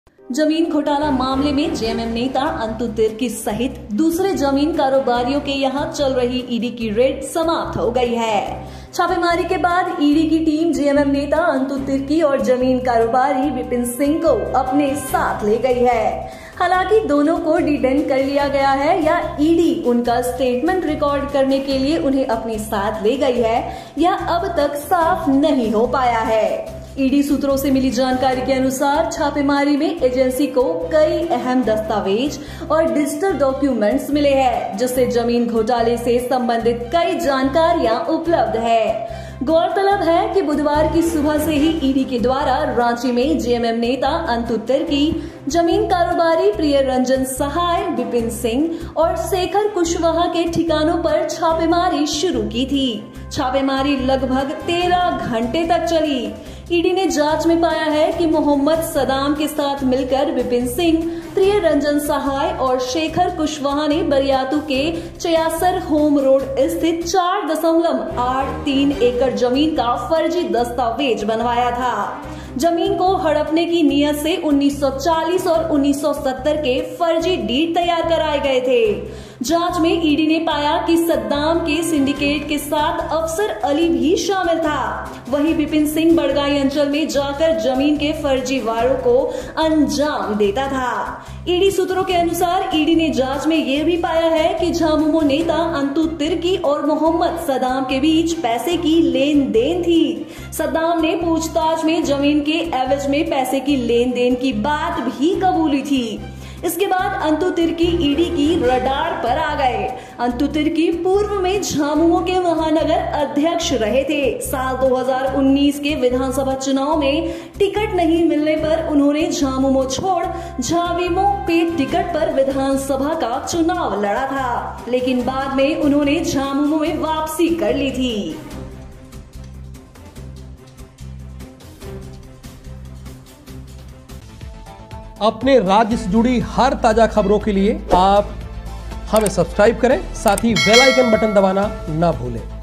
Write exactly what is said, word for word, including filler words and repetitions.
जमीन घोटाला मामले में जेएमएम नेता अंतु तिर्की सहित दूसरे जमीन कारोबारियों के यहां चल रही ईडी की रेड समाप्त हो गई है। छापेमारी के बाद ईडी की टीम जेएमएम नेता अंतु तिर्की और जमीन कारोबारी विपिन सिंह को अपने साथ ले गई है। हालांकि दोनों को डिटेन कर लिया गया है या ईडी उनका स्टेटमेंट रिकॉर्ड करने के लिए उन्हें अपने साथ ले गई है या अब तक साफ नहीं हो पाया है। ईडी सूत्रों से मिली जानकारी के अनुसार छापेमारी में एजेंसी को कई अहम दस्तावेज और डिजिटल डॉक्यूमेंट्स मिले हैं, जिससे जमीन घोटाले से संबंधित कई जानकारियां उपलब्ध है। गौरतलब है कि बुधवार की सुबह से ही ईडी के द्वारा रांची में जेएमएम नेता अंतु तिर्की, जमीन कारोबारी प्रिय रंजन सहाय, विपिन सिंह और शेखर कुशवाहा के ठिकानों पर छापेमारी शुरू की थी। छापेमारी लगभग तेरह घंटे तक चली। ईडी ने जांच में पाया है कि मोहम्मद सदाम के साथ मिलकर विपिन सिंह, प्रिय रंजन सहाय और शेखर कुशवाहा ने बरियातू के चयासर होम रोड स्थित चार दशमलव आठ तीन एकड़ जमीन का फर्जी दस्तावेज बनवाया था। जमीन को हड़पने की नियत से उन्नीस सौ चालीस और उन्नीस सौ सत्तर के फर्जी डीड तैयार कराए गए थे। जांच में ईडी ने पाया कि सद्दाम के सिंडिकेट के साथ अफसर अली भी शामिल था। वहीं विपिन सिंह बड़गाई अंचल में जाकर जमीन के फर्जीवाड़ों को अंजाम देता था। ईडी सूत्रों के अनुसार ईडी ने जांच में यह भी पाया है कि झामुमो नेता अंतु तिर्की और मोहम्मद सदाम के बीच पैसे की लेन देन थी। सद्दाम ने पूछताछ में जमीन के एवज में पैसे की लेन देन की बात भी कबूली थी। इसके बाद अंतु तिर्की ईडी की रडार पर आ गए। अंतु तिर्की पूर्व में झामुमो के महानगर अध्यक्ष रहे थे। साल दो हज़ार उन्नीस के विधानसभा चुनाव में टिकट नहीं मिलने पर उन्होंने झामुमो छोड़ झाविमो पे टिकट पर विधानसभा का चुनाव लड़ा था, लेकिन बाद में उन्होंने झामुमो में वापसी कर ली थी। अपने राज्य से जुड़ी हर ताजा खबरों के लिए आप हमें सब्सक्राइब करें, साथ ही बेल आइकन बटन दबाना ना भूलें।